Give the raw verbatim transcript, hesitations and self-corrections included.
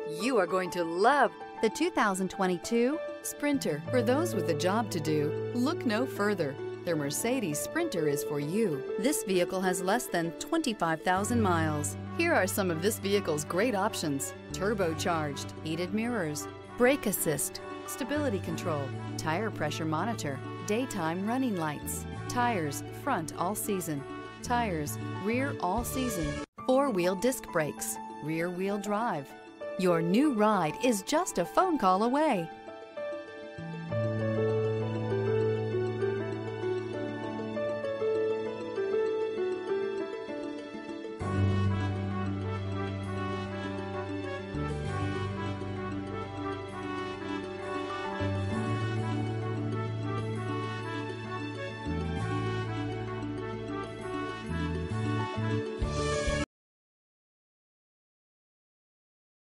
You are going to love the two thousand twenty-two Sprinter. For those with a job to do, look no further. The Mercedes Sprinter is for you. This vehicle has less than twenty-five thousand miles. Here are some of this vehicle's great options: turbocharged, heated mirrors, brake assist, stability control, tire pressure monitor, daytime running lights, tires front all season, tires rear all season, four-wheel disc brakes, rear wheel drive. Your new ride is just a phone call away.